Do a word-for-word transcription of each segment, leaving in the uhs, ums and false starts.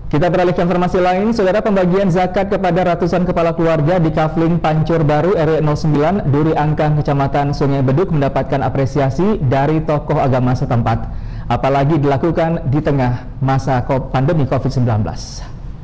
Kita beralih ke informasi lain, saudara. Pembagian zakat kepada ratusan kepala keluarga di Kafling Pancur Baru R W nol sembilan, Duri Angkang, Kecamatan Sungai Beduk mendapatkan apresiasi dari tokoh agama setempat. Apalagi dilakukan di tengah masa pandemi covid sembilan belas.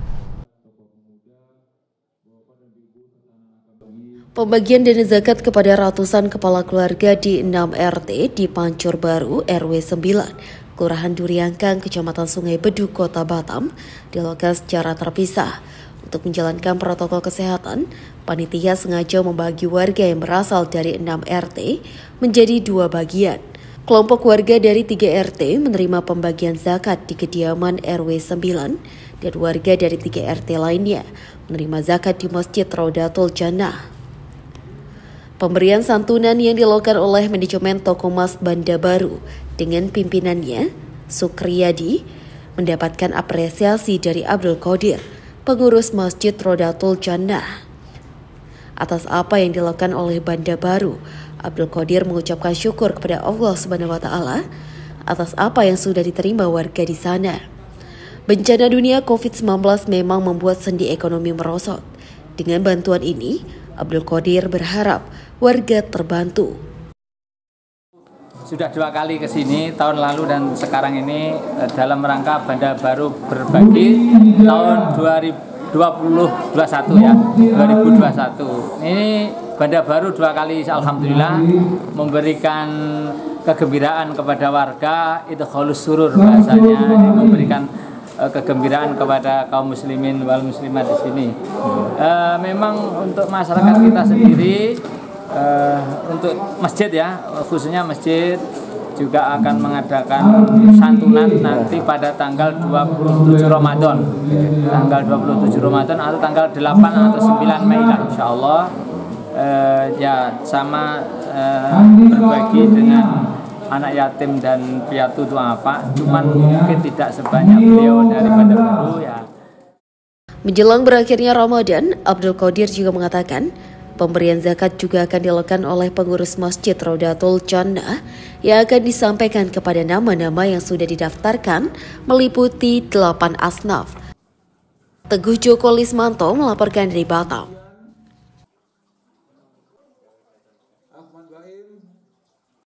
Pembagian dana zakat kepada ratusan kepala keluarga di enam R T di Pancur Baru R W sembilan, Kelurahan Duri Angkang, Kecamatan Sungai Beduk, Kota Batam, dilakukan secara terpisah. Untuk menjalankan protokol kesehatan, panitia sengaja membagi warga yang berasal dari enam R T menjadi dua bagian. Kelompok warga dari tiga R T menerima pembagian zakat di kediaman R W sembilan, dan warga dari tiga R T lainnya menerima zakat di Masjid Raudatul Jannah. Pemberian santunan yang dilakukan oleh manajemen Toko Mas Banda Baru dengan pimpinannya, Sukriyadi, mendapatkan apresiasi dari Abdul Qadir, pengurus Masjid Raudatul Jannah. Atas apa yang dilakukan oleh Banda Baru, Abdul Qadir mengucapkan syukur kepada Allah Subhanahu wa Ta'ala atas apa yang sudah diterima warga di sana. Bencana dunia covid sembilan belas memang membuat sendi ekonomi merosot. Dengan bantuan ini, Abdul Qadir berharap warga terbantu. Sudah dua kali ke sini, tahun lalu dan sekarang ini, dalam rangka Banda Baru berbagi tahun dua ribu dua puluh satu ya, dua ribu dua puluh satu. Ini Banda Baru dua kali alhamdulillah memberikan kegembiraan kepada warga, itu kholus surur bahasanya, memberikan kegembiraan kepada kaum muslimin wal muslimat di sini. E, memang untuk masyarakat kita sendiri, e, untuk masjid ya, khususnya masjid juga akan mengadakan santunan nanti pada tanggal dua puluh tujuh Ramadan. Tanggal dua puluh tujuh Ramadan atau tanggal delapan atau sembilan Mei lah insyaallah. E, ya sama e, berbagi dengan anak yatim dan piatu duafa, cuman mungkin tidak sebanyak beliau dari Banda Baru ya. Menjelang berakhirnya Ramadan, Abdul Qadir juga mengatakan pemberian zakat juga akan dilakukan oleh pengurus Masjid Raudatul Jannah yang akan disampaikan kepada nama-nama yang sudah didaftarkan meliputi delapan asnaf. Teguh Joko Lismanto melaporkan dari Batam.